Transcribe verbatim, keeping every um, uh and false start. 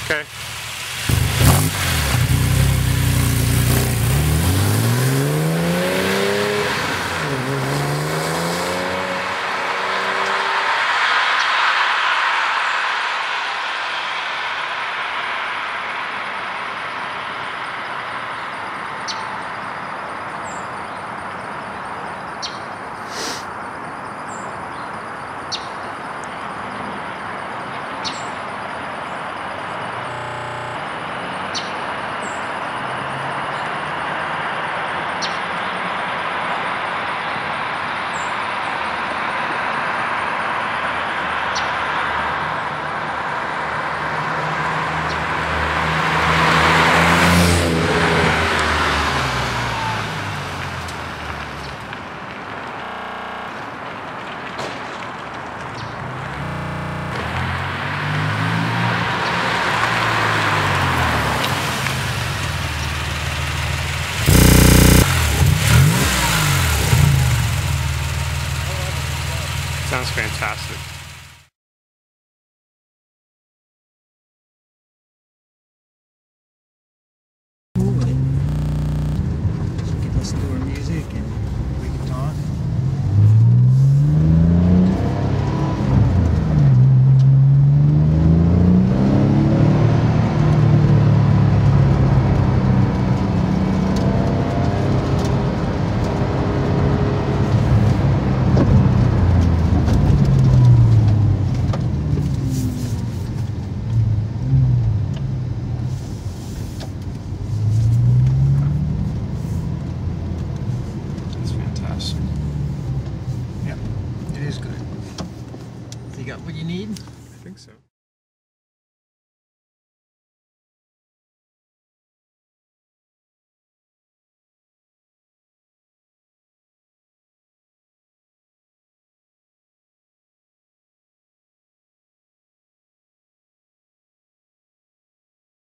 Okay. Sounds fantastic. Cool with it. She can listen to her music and we can talk. Yeah, it is good. So you got what you need? I think so.